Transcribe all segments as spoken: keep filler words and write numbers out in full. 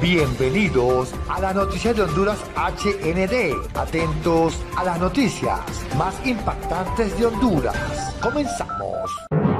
Bienvenidos a la noticia de Honduras H N D. Atentos a las noticias más impactantes de Honduras. Comenzamos.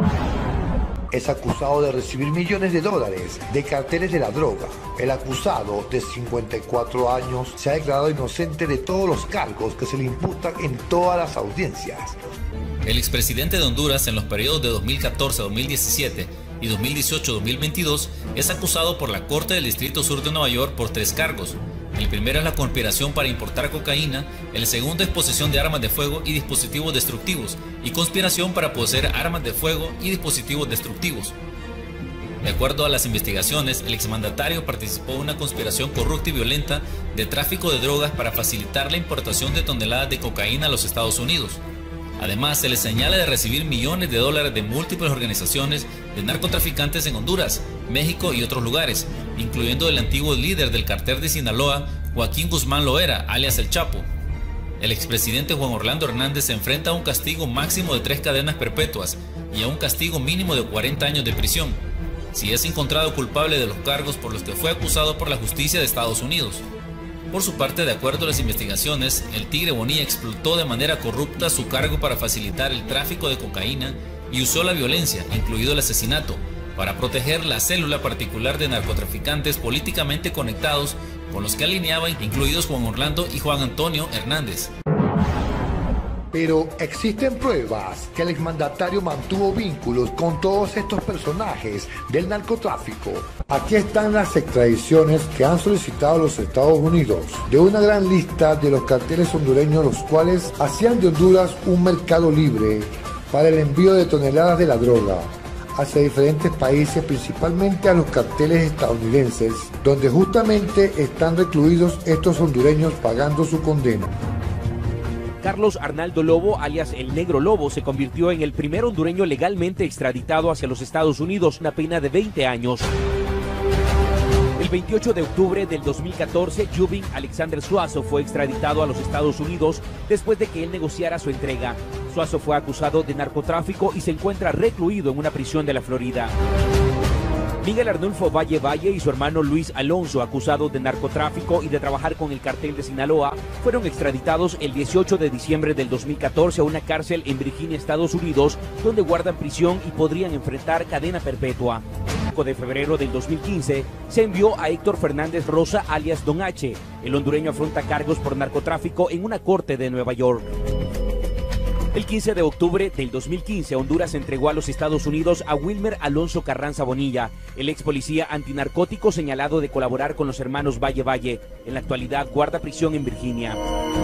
Es acusado de recibir millones de dólares de carteles de la droga. El acusado, de cincuenta y cuatro años, se ha declarado inocente de todos los cargos que se le imputan en todas las audiencias. El expresidente de Honduras en los periodos de dos mil catorce a dos mil diecisiete y dos mil dieciocho a dos mil veintidós es acusado por la Corte del Distrito Sur de Nueva York por tres cargos. El primero es la conspiración para importar cocaína, el segundo es posesión de armas de fuego y dispositivos destructivos y conspiración para poseer armas de fuego y dispositivos destructivos. De acuerdo a las investigaciones, el exmandatario participó en una conspiración corrupta y violenta de tráfico de drogas para facilitar la importación de toneladas de cocaína a los Estados Unidos. Además, se le señala de recibir millones de dólares de múltiples organizaciones de narcotraficantes en Honduras, México y otros lugares, incluyendo el antiguo líder del cartel de Sinaloa, Joaquín Guzmán Loera, alias El Chapo. El expresidente Juan Orlando Hernández se enfrenta a un castigo máximo de tres cadenas perpetuas y a un castigo mínimo de cuarenta años de prisión, si es encontrado culpable de los cargos por los que fue acusado por la justicia de Estados Unidos. Por su parte, de acuerdo a las investigaciones, el Tigre Bonilla explotó de manera corrupta su cargo para facilitar el tráfico de cocaína y usó la violencia, incluido el asesinato, para proteger la célula particular de narcotraficantes políticamente conectados con los que alineaba, incluidos Juan Orlando y Juan Antonio Hernández. Pero existen pruebas que el exmandatario mantuvo vínculos con todos estos personajes del narcotráfico. Aquí están las extradiciones que han solicitado los Estados Unidos de una gran lista de los carteles hondureños, los cuales hacían de Honduras un mercado libre para el envío de toneladas de la droga hacia diferentes países, principalmente a los carteles estadounidenses, donde justamente están recluidos estos hondureños pagando su condena. Carlos Arnaldo Lobo, alias El Negro Lobo, se convirtió en el primer hondureño legalmente extraditado hacia los Estados Unidos, una pena de veinte años. El veintiocho de octubre del dos mil catorce, Jubin Alexander Suazo fue extraditado a los Estados Unidos después de que él negociara su entrega. Suazo fue acusado de narcotráfico y se encuentra recluido en una prisión de la Florida. Miguel Arnulfo Valle Valle y su hermano Luis Alonso, acusados de narcotráfico y de trabajar con el cartel de Sinaloa, fueron extraditados el dieciocho de diciembre del dos mil catorce a una cárcel en Virginia, Estados Unidos, donde guardan prisión y podrían enfrentar cadena perpetua. El cinco de febrero del dos mil quince se envió a Héctor Fernández Rosa, alias Don H. El hondureño afronta cargos por narcotráfico en una corte de Nueva York. El quince de octubre del dos mil quince, Honduras entregó a los Estados Unidos a Wilmer Alonso Carranza Bonilla, el ex policía antinarcótico señalado de colaborar con los hermanos Valle Valle. En la actualidad guarda prisión en Virginia.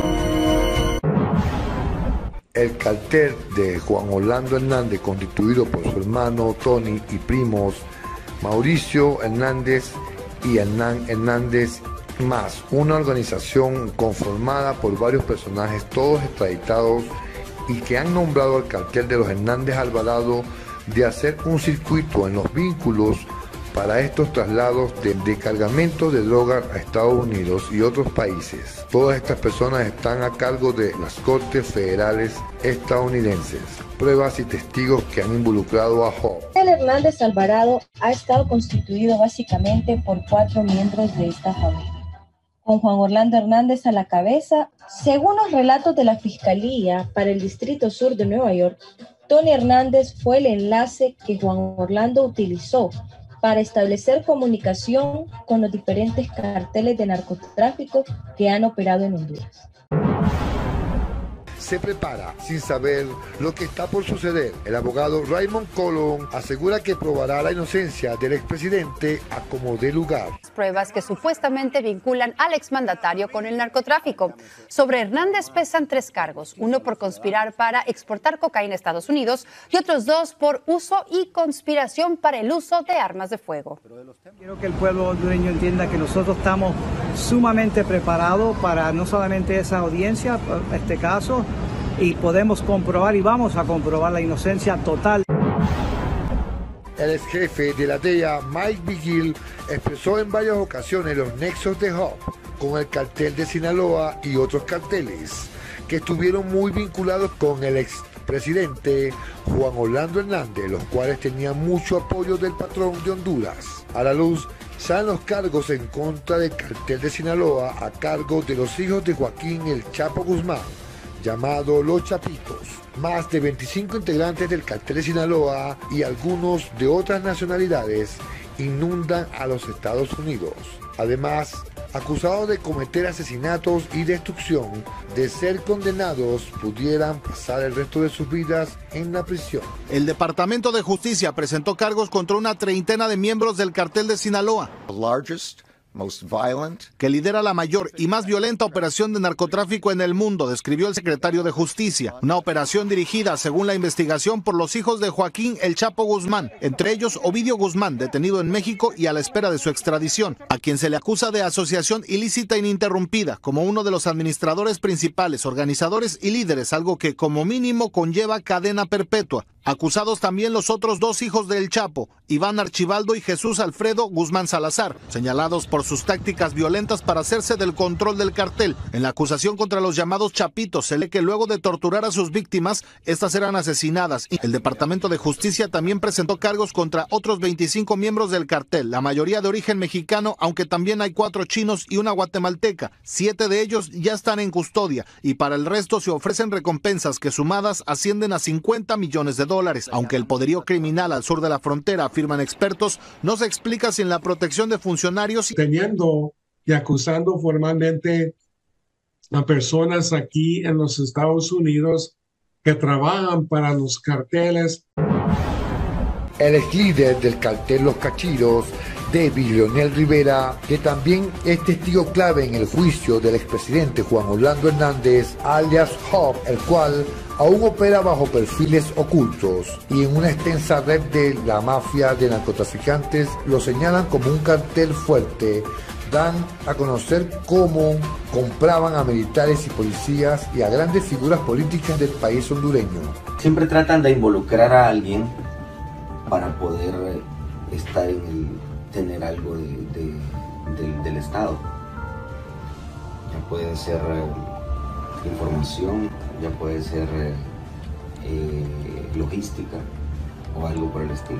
El cartel de Juan Orlando Hernández, constituido por su hermano Tony y primos Mauricio Hernández y Hernán Hernández, más una organización conformada por varios personajes, todos extraditados, y que han nombrado al cartel de los Hernández Alvarado de hacer un circuito en los vínculos para estos traslados de, de cargamento de droga a Estados Unidos y otros países. Todas estas personas están a cargo de las Cortes Federales estadounidenses. Pruebas y testigos que han involucrado a Job. El Hernández Alvarado ha estado constituido básicamente por cuatro miembros de esta familia, con Juan Orlando Hernández a la cabeza. Según los relatos de la Fiscalía para el Distrito Sur de Nueva York, Tony Hernández fue el enlace que Juan Orlando utilizó para establecer comunicación con los diferentes carteles de narcotráfico que han operado en Honduras. Se prepara sin saber lo que está por suceder. El abogado Raymond Colón asegura que probará la inocencia del expresidente a como dé lugar. Pruebas que supuestamente vinculan al exmandatario con el narcotráfico. Sobre Hernández pesan tres cargos, uno por conspirar para exportar cocaína a Estados Unidos y otros dos por uso y conspiración para el uso de armas de fuego. Quiero que el pueblo hondureño entienda que nosotros estamos sumamente preparados para no solamente esa audiencia, este caso, y podemos comprobar y vamos a comprobar la inocencia total. El ex jefe de la D E A, Mike Vigil, expresó en varias ocasiones los nexos de Job con el cartel de Sinaloa y otros carteles que estuvieron muy vinculados con el expresidente Juan Orlando Hernández, los cuales tenían mucho apoyo del patrón de Honduras. A la luz Salen los cargos en contra del cartel de Sinaloa a cargo de los hijos de Joaquín El Chapo Guzmán, llamado Los Chapitos. Más de veinticinco integrantes del cartel de Sinaloa y algunos de otras nacionalidades inundan a los Estados Unidos. Además, acusados de cometer asesinatos y destrucción, de ser condenados, pudieran pasar el resto de sus vidas en la prisión. El Departamento de Justicia presentó cargos contra una treintena de miembros del cartel de Sinaloa, que lidera la mayor y más violenta operación de narcotráfico en el mundo, describió el secretario de Justicia. Una operación dirigida, según la investigación, por los hijos de Joaquín El Chapo Guzmán, entre ellos Ovidio Guzmán, detenido en México y a la espera de su extradición, a quien se le acusa de asociación ilícita ininterrumpida como uno de los administradores principales, organizadores y líderes, algo que como mínimo conlleva cadena perpetua. Acusados también los otros dos hijos de El Chapo, Iván Archibaldo y Jesús Alfredo Guzmán Salazar, señalados por sus tácticas violentas para hacerse del control del cartel. En la acusación contra los llamados Chapitos se lee que luego de torturar a sus víctimas, estas eran asesinadas. El Departamento de Justicia también presentó cargos contra otros veinticinco miembros del cartel, la mayoría de origen mexicano, aunque también hay cuatro chinos y una guatemalteca. Siete de ellos ya están en custodia y para el resto se ofrecen recompensas que sumadas ascienden a cincuenta millones de dólares. Aunque el poderío criminal al sur de la frontera, afirman expertos, no se explica sin la protección de funcionarios. Teniendo y acusando formalmente a personas aquí en los Estados Unidos que trabajan para los carteles. El ex líder del cartel Los Cachiros, David Leonel Rivera, que también es testigo clave en el juicio del expresidente Juan Orlando Hernández, alias Hop, el cual aún opera bajo perfiles ocultos y en una extensa red de la mafia de narcotraficantes, lo señalan como un cartel fuerte. Dan a conocer cómo compraban a militares y policías y a grandes figuras políticas del país hondureño. Siempre tratan de involucrar a alguien para poder estar en el, tener algo de, de, del, del Estado. Ya puede ser eh, información, ya puede ser eh, logística o algo por el estilo.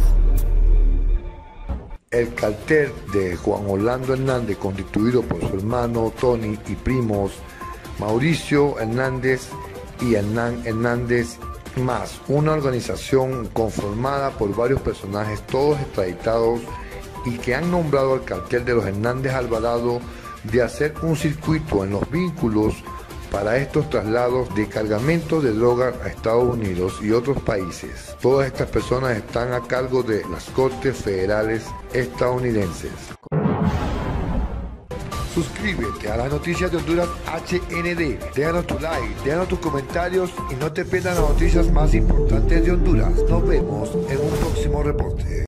El cartel de Juan Orlando Hernández, constituido por su hermano Tony y primos Mauricio Hernández y Hernán Hernández más, una organización conformada por varios personajes, todos extraditados, y que han nombrado al cartel de los Hernández Alvarado de hacer un circuito en los vínculos para estos traslados de cargamentos de droga a Estados Unidos y otros países. Todas estas personas están a cargo de las Cortes Federales estadounidenses. Suscríbete a las noticias de Honduras H N D, déjanos tu like, déjanos tus comentarios y no te pierdas las noticias más importantes de Honduras. Nos vemos en un próximo reporte.